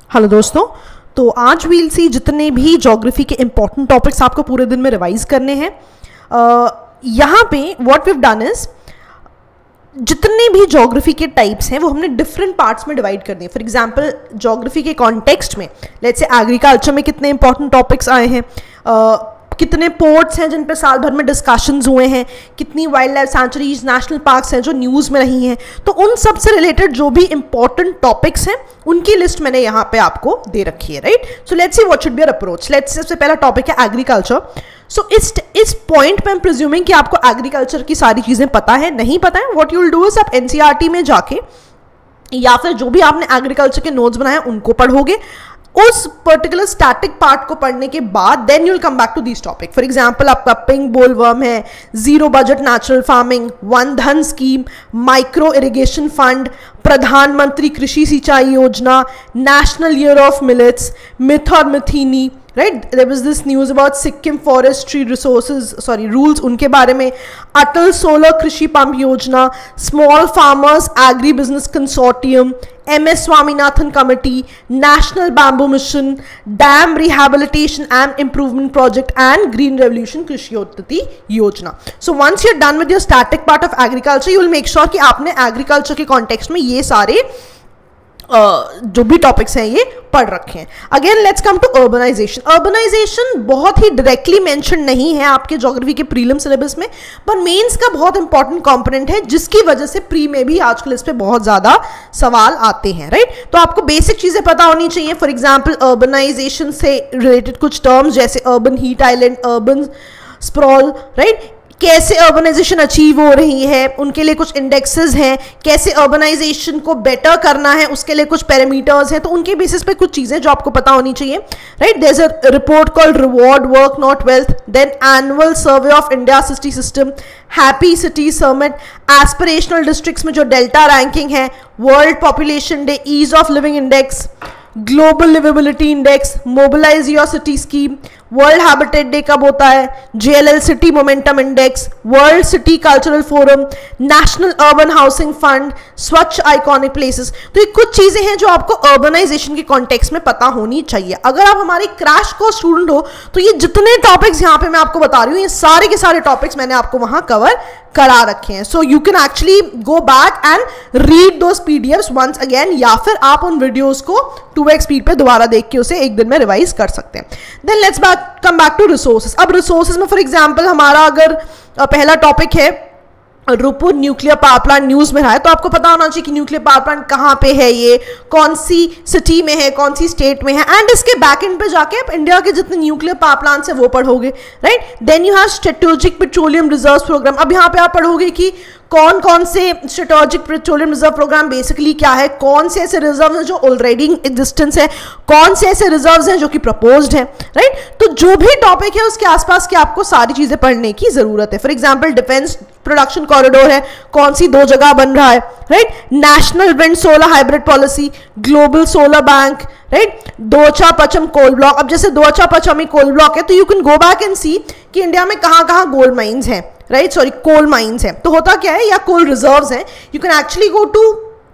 Hello दोस्तों, तो आज वील सी जितने भी ज्योग्राफी के इंपॉर्टेंट टॉपिक्स आपको पूरे दिन में रिवाइज करने हैं। यहाँ पे what we have done is जितने भी ज्योग्राफी के टाइप्स हैं वो हमने डिफरेंट पार्ट्स में डिवाइड कर दिए। फॉर एग्जांपल ज्योग्राफी के कॉन्टेक्स्ट में लेट्स से एग्रीकल्चर में कितने इंपॉर्टेंट टॉपिक्स आए हैं, कितने पोर्ट्स हैं जिन पर साल भर में डिस्कशंस हुए हैं, कितनी wildlife sanctuaries national parks हैं जो न्यूज़ में रही हैं। तो उन सब से रिलेटेड जो भी इंपॉर्टेंट टॉपिक्स हैं उनकी लिस्ट मैंने यहाँ पे आपको दे रखी है, right. So let's see what should be our approach. Let's सबसे पहला टॉपिक है एग्रीकल्चर। सो इस पॉइंट पे आई एम प्रिज्यूमिंग कि आपको एग्रीकल्चर की सारी चीज़ें पता है। नहीं पता है, what you will do is आप एनसीईआरटी में जाके या फिर जो भी आपने एग्रीकल्चर के नोट्स बनाए उनको पढ़ोगे। उस पर्टिकुलर स्टैटिक पार्ट को पढ़ने के बाद then you will come back to this topic. For example आपका पिंक बोलवर्म है, zero budget natural farming, Van Dhan scheme, micro irrigation fund, Pradhanmantri Krishi Sinchai Yojana, national year of millets, मिथ और मिथीनी, right. There was this news about Sikkim forestry rules, उनके बारे में, Atal solar Krishi pump Yojana, small farmers agribusiness consortium, MS Swaminathan committee, national bamboo mission, dam rehabilitation and improvement project and green revolution Krishi Unnati Yojana. So once you are done with your static part of agriculture you will make sure कि आपने agriculture के context में ये सारे जो भी topics हैं ये पढ़ रखे हैं। Again let's come to urbanisation. Urbanisation बहुत ही डायरेक्टली मेंशन नहीं है आपके ज्योग्राफी के प्रीलिम सिलेबस में, पर मेंस का बहुत इंपॉर्टेंट कंपोनेंट है जिसकी वजह से प्री में भी आजकल इस पे बहुत ज्यादा सवाल आते हैं, राइट। तो आपको बेसिक चीजें पता होनी चाहिए। फॉर एग्जाम्पल अर्बनाइजेशन से रिलेटेड कुछ टर्म्स जैसे urban heat island, urban sprawl, right. कैसे अर्बनाइजेशन अचीव हो रही है, उनके लिए कुछ इंडेक्सेस हैं, कैसे अर्बनाइजेशन को बेटर करना है उसके लिए कुछ पैरामीटर्स हैं। तो उनके बेसिस पे कुछ चीजें जो आपको पता होनी चाहिए, right. There is a report called reward work not wealth, then annual survey of India city system, happy city summit, aspirational districts में जो डेल्टा रैंकिंग है, world population day, ease of living index, global liveability index, mobilise your city scheme, world habitat day कब होता है, JLL city momentum index, world city cultural forum, national urban housing fund, Swachh iconic places. तो ये कुछ चीजें हैं जो आपको अर्बनाइजेशन के कॉन्टेक्स्ट में पता होनी चाहिए। अगर आप हमारे क्रैश कोर्स स्टूडेंट हो तो ये जितने टॉपिक्स यहाँ पे मैं आपको बता रही हूँ ये सारे के सारे टॉपिक्स मैंने आपको वहां कवर करा रखे हैं। So you can actually go back and read those PDFs once again, या फिर आप उन वीडियोस को 2x स्पीड पे दोबारा देख के उसे एक दिन में रिवाइज कर सकते हैं। Then let's come back to resources. अब रिसोर्सेज में फॉर एग्जांपल हमारा अगर पहला टॉपिक है Rooppur nuclear power plant, news में रहा है तो आपको पता होना चाहिए कि न्यूक्लियर पावर प्लांट कहाँ पे है, ये कौन सी सिटी में है, कौन सी स्टेट में है, एंड इसके बैक एंड पे जाके आप इंडिया के जितने न्यूक्लियर पावर प्लांट्स है वो पढ़ोगे, right. Then you have strategic petroleum reserve programme. अब यहाँ पे आप पढ़ोगे कि कौन कौन से strategic petroleum reserve programme basically क्या है, कौन से ऐसे रिजर्व हैं जो ऑलरेडी एग्जिस्टेंस है, कौन से ऐसे रिजर्व्स हैं जो कि प्रपोज्ड हैं, राइट। तो जो भी टॉपिक है उसके आसपास की आपको सारी चीजें पढ़ने की जरूरत है। For example defence production corridor है, कौन सी 2 जगह बन रहा है, right. National wind solar hybrid policy, global solar bank, right. Deocha Pachami coal block. अब जैसे दोचा पचम कोल ब्लॉक है तो you can go back and see कि इंडिया में कहाँ कहाँ गोल्ड माइंस हैं, राइट, कोल माइंस हैं। तो होता क्या है, या कोल रिजर्व्स हैं। You can actually go to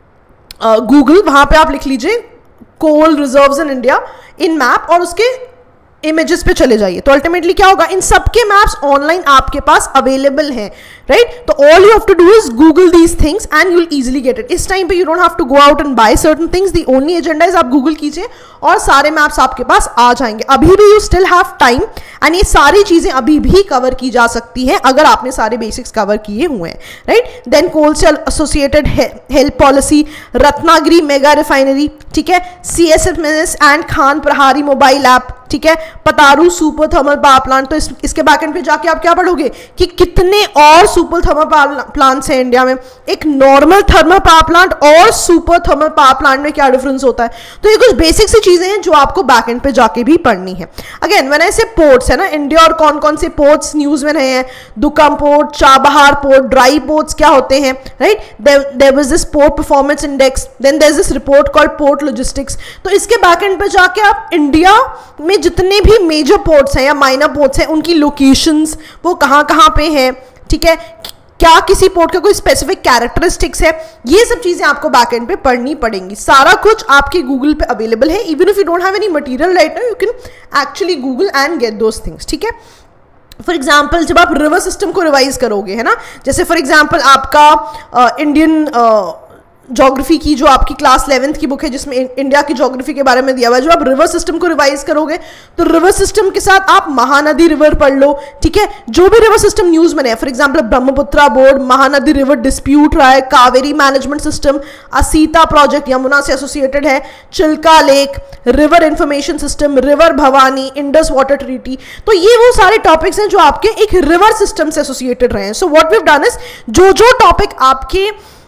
Google, वहां पे आप लिख लीजिए coal reserves in India in map और उसके इमेजेस पे चले जाइए। तो अल्टीमेटली क्या होगा, इन सबके मैप्स ऑनलाइन आपके पास अवेलेबल हैं, राइट। तो all you have to do is Google these things and you will easily get it. इस टाइम पे you don't have to go out and buy certain things, the only agenda is आप Google कीजिए और सारे maps आपके पास आ जाएंगे। अभी भी you still have time and ये सारी चीजें अभी भी कवर की जा सकती हैं अगर आपने सारे बेसिक्स कवर किए हुए हैं, राइट। देन कोल से associated health policy, Ratnagiri mega refinery, ठीक है, CSMS and Khan Prahari mobile app, ठीक है, Patratu super thermal power plant. तो इसके बैकएंड पे जाके आप क्या पढ़ोगे कि कितने और सुपर थर्मल पावर प्लांट्स हैं इंडिया में, एक नॉर्मल थर्मल पावर प्लांट और सुपर थर्मल पावर प्लांट में क्या डिफरेंस होता है। तो ये कुछ बेसिक सी चीजें हैं जो आपको बैकएंड पे जाके भी पढ़नी है। अगेन व्हेन आई से पोर्ट्स है ना, इंडिया और कौन कौन से पोर्ट्स न्यूज में रहे हैं, Duqm port, Chabahar port, dry ports क्या होते हैं, right. There was this port performance index, then there is this report called port logistics. तो इसके बैकएंड पे जाके आप इंडिया में जितने भी मेजर पोर्ट्स हैं या माइनर पोर्ट्स हैं उनकी लोकेशंस वो कहाँ कहाँ पे हैं, ठीक है, क्या किसी पोर्ट का कोई स्पेसिफिक कैरेक्टरिस्टिक्स है, ये सब चीजें आपको बैकएंड पे पढ़नी पड़ेंगी। सारा कुछ आपके गूगल पे अवेलेबल है। Even if you don't have any material right now, you can actually Google and get those things, ठीक है। फॉर एग्जाम्पल जब आप रिवर सिस्टम को रिवाइज करोगे, है ना, जैसे फॉर एग्जाम्पल आपका इंडियन ज्योग्राफी की जो आपकी क्लास 11th की बुक है जिसमें इंडिया की ज्योग्राफी के बारे में दिया हुआ है, जब आप रिवर सिस्टम को रिवाइज करोगे तो रिवर सिस्टम के साथ आप महानदी रिवर पढ़ लो, ठीक है। जो भी रिवर सिस्टम न्यूज में है, for example Brahmaputra board, Mahanadi river dispute रहा है, Kaveri management system, Asita project Yamuna से एसोसिएटेड है, Chilika lake, river information system, river Bhavani, Indus water treaty, तो ये वो सारे टॉपिक्स हैं जो आपके एक रिवर सिस्टम से एसोसिएटेड रहे हैं। So what we have done is जो टॉपिक आपके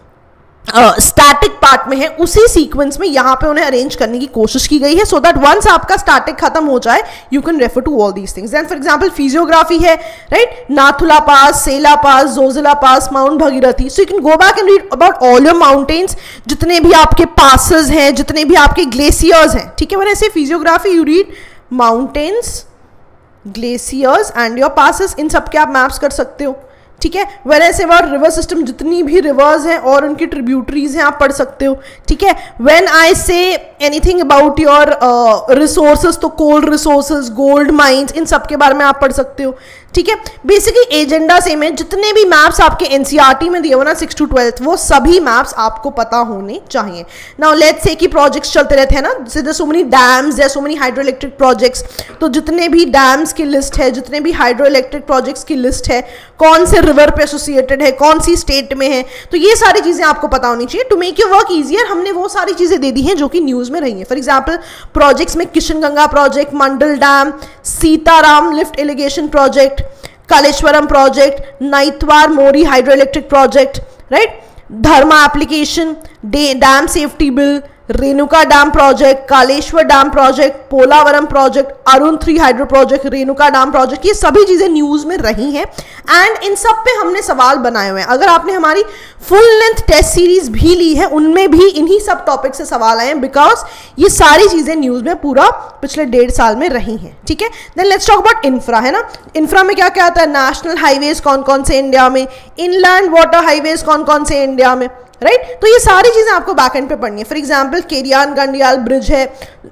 स्टैटिक पार्ट में है उसी सीक्वेंस में यहां पे उन्हें अरेंज करने की कोशिश की गई है, सो दैट वंस आपका स्टैटिक खत्म हो जाए you can refer to all these things. Then for example physiography है, right, Nathula pass, Sela pass, Zojila pass, mount Bhagirathi, so you can go back and read about all your mountains, जितने भी आपके passes हैं, जितने भी आपके ग्लेशियर्स हैं, ठीक है। When I say physiography you read mountains, glaciers and your passes, इन सब के आप मैप्स कर सकते हो, ठीक है। When I say about river system, जितनी भी रिवर्स हैं और उनकी ट्रिब्यूटरीज हैं आप पढ़ सकते हो, ठीक है। When I say anything about your resources, तो कोल रिसोर्सेज, गोल्ड माइंस, इन सब के बारे में आप पढ़ सकते हो, ठीक है। बेसिकली एजेंडा सेम है, जितने भी मैप्स आपके एनसीईआरटी में दिए हुए ना 6 to 12 वो सभी मैप्स आपको पता होने चाहिए। नाउ लेट्स से कि प्रोजेक्ट्स चलते रहते हैं ना, जैसे so many dams, so many hydroelectric projects, तो जितने भी डैम्स की लिस्ट है, जितने भी हाइड्रो इलेक्ट्रिक प्रोजेक्ट्स की लिस्ट है, कौन से रिवर पे एसोसिएटेड है, कौन सी स्टेट में है, तो ये सारी चीजें आपको पता होनी चाहिए to make your work easier. हमने वो सारी चीजें दे दी हैं जो कि न्यूज में रही है। फॉर एग्जाम्पल प्रोजेक्ट्स में Kishanganga project, Mandal dam, Sitaram lift irrigation project, Kaleshwaram project, Naitwar Mori hydroelectric project, right, धर्मा application, dam safety bill, Renuka dam project, Kaleshwar dam project, Polavaram project, Arun 3 hydro project, Renuka dam project, ये सभी चीजें न्यूज में रही हैं एंड इन सब पे हमने सवाल बनाए हुए हैं। अगर आपने हमारी फुल लेंथ टेस्ट सीरीज भी ली है उनमें भी इन्हीं सब टॉपिक से सवाल आए हैं, बिकॉज ये सारी चीजें न्यूज में पूरा पिछले 1.5 साल में रही हैं, ठीक है। Then let's talk about infra, है ना। इंफ्रा में क्या क्या आता है, नेशनल हाईवेज कौन कौन से इंडिया में, इनलैंड वाटर हाईवेज कौन कौन से इंडिया में, राइट, तो ये सारी चीजें आपको बैकएंड पे पढ़नी है। For example Kiryan Gandyal bridge है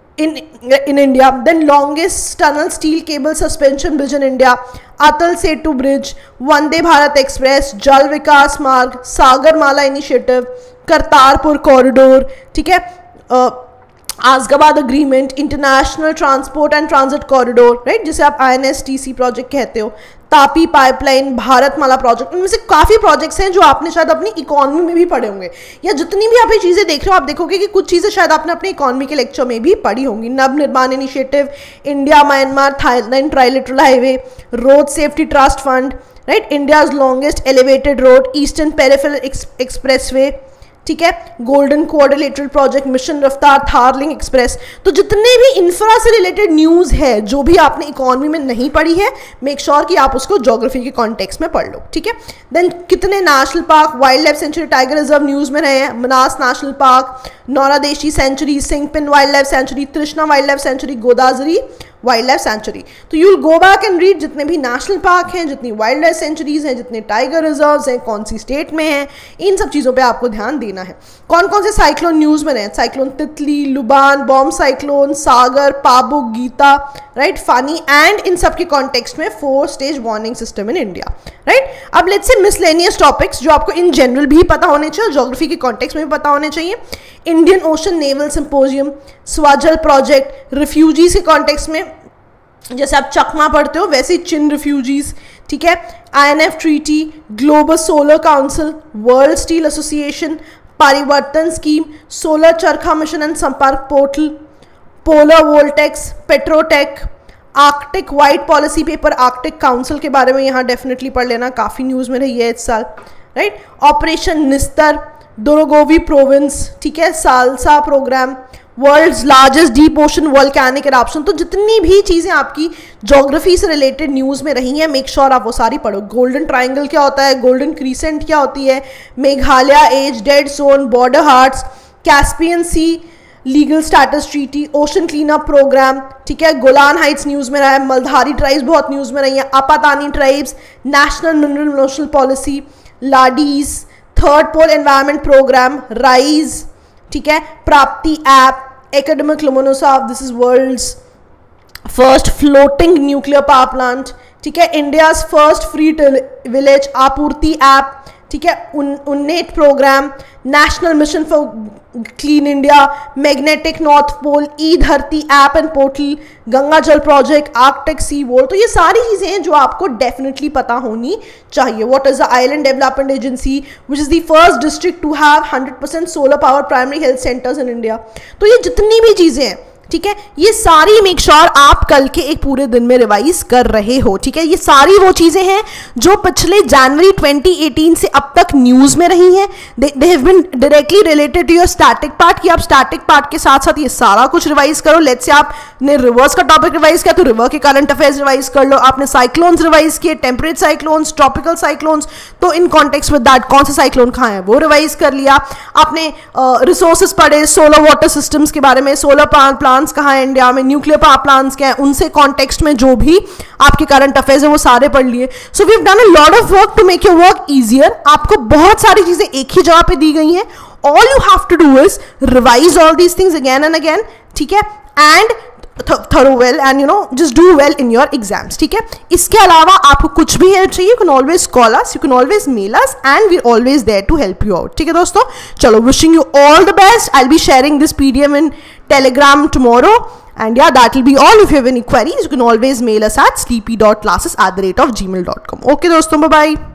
in India, then longest tunnel steel cable suspension bridge in India, Atal Setu bridge, Vande Bharat Express, Jal Vikas Marg, Sagar Mala initiative, Kartarpur corridor, ठीक है, Ashgabat agreement, international transport and transit corridor, right, जिसे आप INSTC project कहते हो, Tapi pipeline, Bharatmala project, इनमें से काफी projects हैं जो आपने शायद अपनी इकोनॉमी में भी पढ़े होंगे, या जितनी भी आप ये चीजें देख रहे हो आप देखोगे कि कुछ चीजें शायद आपने अपने इकोनॉमी के लेक्चर में भी पढ़ी होंगी। Nav Nirman initiative, India Myanmar Thailand trilateral highway, road safety trust fund, right, India's longest elevated road, eastern peripheral expressway, ठीक है, गोल्डन क्वाड्रिलेटरल प्रोजेक्ट, मिशन रफ्तार, थारलिंग एक्सप्रेस। तो जितने भी इंफ्रा से रिलेटेड न्यूज है जो भी आपने इकोनॉमी में नहीं पढ़ी है, मेक श्योर कि आप उसको ज्योग्राफी के कॉन्टेक्स्ट में पढ़ लो, ठीक है। देन कितने national park, wildlife sanctuary, tiger reserve news में रहे हैं, Manas national park, Nauradehi sanctuary, Singphan wildlife sanctuary, Trishna wildlife sanctuary, Godavari wildlife sanctuary. तो you will go back and read जितने भी नेशनल पार्क हैं, जितनी वाइल्ड लाइफ सेंचुरीज हैं, जितने टाइगर रिजर्व्स हैं, कौन सी स्टेट में हैं, इन सब चीज़ों पे आपको ध्यान देना है। कौन कौन से साइक्लोन न्यूज़ में रहे, cyclone Titli, Luban, bomb cyclone, Sagar, Pabuk, Gita, right, Phani, and इन सब के कॉन्टेक्स्ट में 4 stage warning system in India, right. अब लेट्स से मिसलेनियस टॉपिक्स जो आपको इन जनरल भी पता होने चाहिए, ज्योग्राफी के कॉन्टेक्स्ट में भी पता होने चाहिए। Indian ocean naval symposium, Swajal project, refugees के कॉन्टेक्स्ट में जैसे आप चकमा पढ़ते हो वैसे चिन रिफ्यूजीज, ठीक है, INF treaty, global solar council, world steel association, Parivartan scheme, solar Charkha mission and Sampark portal, polar vortex, Petrotech, Arctic white policy paper, Arctic council के बारे में यहाँ डेफिनेटली पढ़ लेना, काफ़ी न्यूज़ में रही है इस साल, राइट। ऑपरेशन निस्तर, दोरोगोवी प्रोविंस, ठीक है, salsa program, world's largest deep ocean volcanic eruption. तो जितनी भी चीज़ें आपकी ज्योग्राफी से रिलेटेड न्यूज़ में रही हैं, मेक श्योर आप वो सारी पढ़ो। गोल्डन ट्राइंगल क्या होता है, गोल्डन क्रीसेंट क्या होती है, Meghalaya age dead zone, border haats, Caspian sea legal status treaty, ocean clean up program, ठीक है, गोलान हाइट्स न्यूज़ में रहा है, मलधारी ट्राइब्स बहुत न्यूज़ में रही है, Apatani tribes, national mineral notional policy, लाडीज, third pole environment program, rise, ठीक है, Prapti app, academic Lomonosov, this is world's first floating nuclear power plant, ठीक है, India's first free village, Aapurti app, ठीक है, उन्नेट program, national mission for clean India, magnetic north pole, e Dharti app and portal, Ganga जल project, Arctic सी wall. तो ये सारी चीज़ें हैं जो आपको डेफिनेटली पता होनी चाहिए। What is the island development agency which is the first district to have 100% solar power primary health centres in India. तो ये जितनी भी चीज़ें हैं, ठीक है, ये सारी मेक श्योर आप कल के एक पूरे दिन में रिवाइज कर रहे हो, ठीक है। ये सारी वो चीजें हैं जो पिछले जनवरी 2018 से अब तक न्यूज में रही हैं। They have been directly related to your static part, कि आप स्टैटिक पार्ट के साथ साथ ये सारा कुछ रिवाइज करो। लेट्स से आपने रिवर्स का टॉपिक रिवाइज किया तो रिवर के करंट अफेयर्स रिवाइज कर लो। आपने साइक्लोन्स रिवाइज किए, टेम्परेट साइक्लोन्स, ट्रॉपिकल साइक्लोन्स, तो इन कॉन्टेक्स्ट विद दैट कौन सा साइक्लोन कहाँ है वो रिवाइज कर लिया। आपने रिसोर्सेज पढ़े, सोलर वाटर सिस्टम्स के बारे में, सोलर प्लांट्स कहाँ है इंडिया में, न्यूक्लियर पावर प्लांट्स क्या है, उनसे कॉन्टेक्स्ट में जो भी आपके करंट अफेयर्स है वो सारे पढ़ लिए। So we have done a lot of work to make your work easier. आपको बहुत सारी चीजें एक ही जगह पे दी गई हैं। All you have to do is revise all these things again and again, ठीक है, and thorough well and just do well in your exams, ठीक है। इसके अलावा आपको कुछ भी हेल्प चाहिए, you can always call us, you can always mail us and we're always there to help you out, ठीक है दोस्तों। चलो, wishing you all the best. I'll be sharing this PDF in Telegram tomorrow and yeah, that will be all. If you have any queries, you can always mail us at sleepy.classes@gmail.com. Okay दोस्तों, bye bye.